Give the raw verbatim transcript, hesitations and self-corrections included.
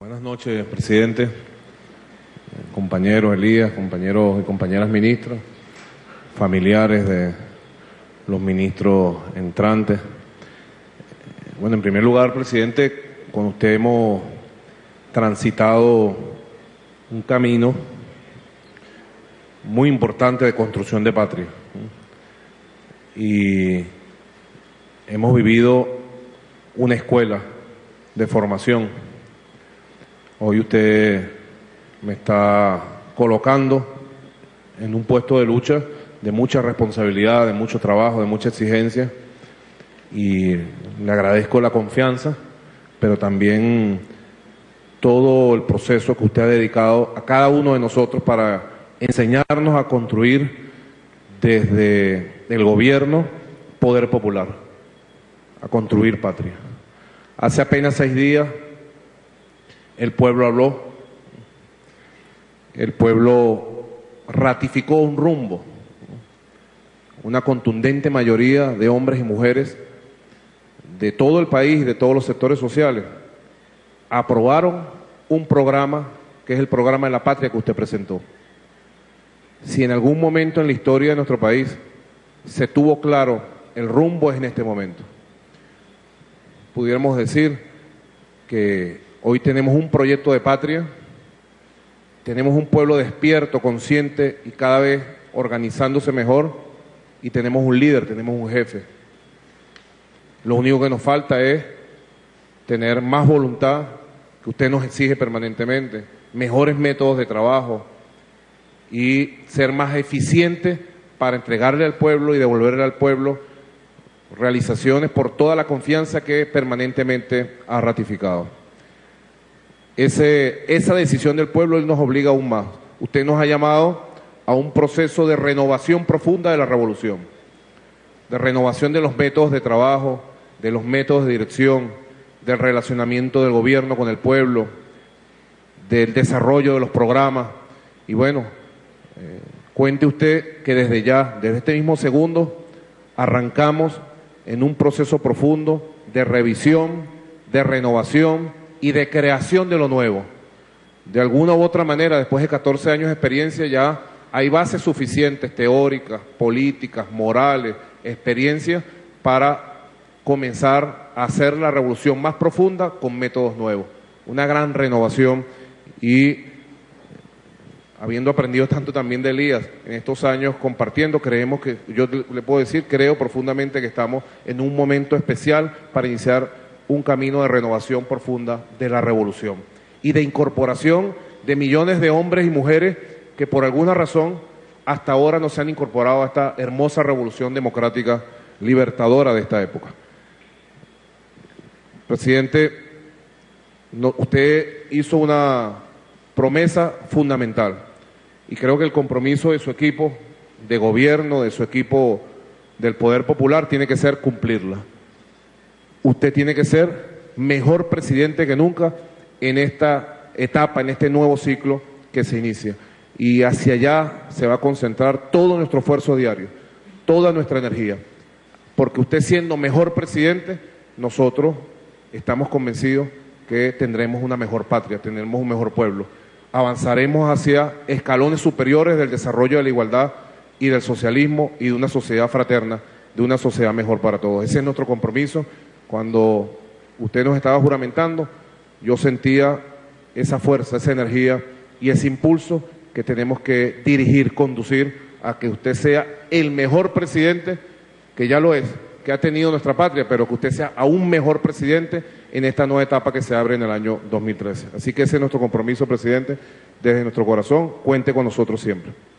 Buenas noches, presidente, compañeros Elías, compañeros y compañeras ministros, familiares de los ministros entrantes. Bueno, en primer lugar, presidente, con usted hemos transitado un camino muy importante de construcción de patria y hemos vivido una escuela de formación. Hoy usted me está colocando en un puesto de lucha de mucha responsabilidad, de mucho trabajo, de mucha exigencia, y le agradezco la confianza, pero también todo el proceso que usted ha dedicado a cada uno de nosotros para enseñarnos a construir desde el gobierno poder popular, a construir patria. Hace apenas seis días el pueblo habló, el pueblo ratificó un rumbo, una contundente mayoría de hombres y mujeres de todo el país y de todos los sectores sociales aprobaron un programa que es el programa de la patria que usted presentó. Si en algún momento en la historia de nuestro país se tuvo claro el rumbo, es en este momento. Pudiéramos decir que hoy tenemos un proyecto de patria, tenemos un pueblo despierto, consciente y cada vez organizándose mejor, y tenemos un líder, tenemos un jefe. Lo único que nos falta es tener más voluntad, que usted nos exige permanentemente, mejores métodos de trabajo y ser más eficientes para entregarle al pueblo y devolverle al pueblo realizaciones por toda la confianza que permanentemente ha ratificado. Ese, esa decisión del pueblo nos obliga aún más. Usted nos ha llamado a un proceso de renovación profunda de la revolución, de renovación de los métodos de trabajo, de los métodos de dirección, del relacionamiento del gobierno con el pueblo, del desarrollo de los programas. Y bueno, eh, cuente usted que desde ya, desde este mismo segundo, arrancamos en un proceso profundo de revisión, de renovación y de creación de lo nuevo. De alguna u otra manera, después de catorce años de experiencia, ya hay bases suficientes, teóricas, políticas, morales, experiencias, para comenzar a hacer la revolución más profunda con métodos nuevos. Una gran renovación, y habiendo aprendido tanto también de Elías en estos años compartiendo, creemos que, yo le puedo decir, creo profundamente que estamos en un momento especial para iniciar un camino de renovación profunda de la revolución y de incorporación de millones de hombres y mujeres que por alguna razón hasta ahora no se han incorporado a esta hermosa revolución democrática libertadora de esta época. Presidente, no, usted hizo una promesa fundamental y creo que el compromiso de su equipo de gobierno, de su equipo del Poder Popular, tiene que ser cumplirla. Usted tiene que ser mejor presidente que nunca en esta etapa, en este nuevo ciclo que se inicia. Y hacia allá se va a concentrar todo nuestro esfuerzo diario, toda nuestra energía. Porque usted siendo mejor presidente, nosotros estamos convencidos que tendremos una mejor patria, tendremos un mejor pueblo. Avanzaremos hacia escalones superiores del desarrollo de la igualdad y del socialismo y de una sociedad fraterna, de una sociedad mejor para todos. Ese es nuestro compromiso. Cuando usted nos estaba juramentando, yo sentía esa fuerza, esa energía y ese impulso que tenemos que dirigir, conducir a que usted sea el mejor presidente, que ya lo es, que ha tenido nuestra patria, pero que usted sea aún mejor presidente en esta nueva etapa que se abre en el año dos mil trece. Así que ese es nuestro compromiso, presidente, desde nuestro corazón. Cuente con nosotros siempre.